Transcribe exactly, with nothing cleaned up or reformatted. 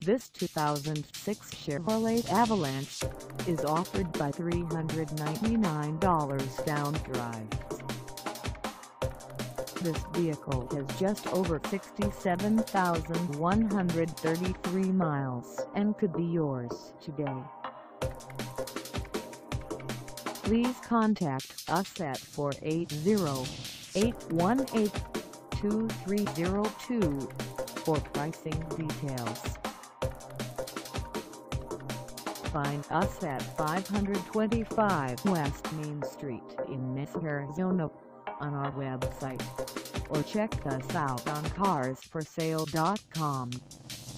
This two thousand six Chevrolet Avalanche is offered by three hundred ninety-nine dollars down drive. This vehicle has just over sixty-seven thousand one hundred thirty-three miles and could be yours today. Please contact us at four eight zero, eight one eight, two three zero two for pricing details. Find us at five twenty-five West Main Street in Mesa, Arizona on our website, or check us out on cars for sale dot com.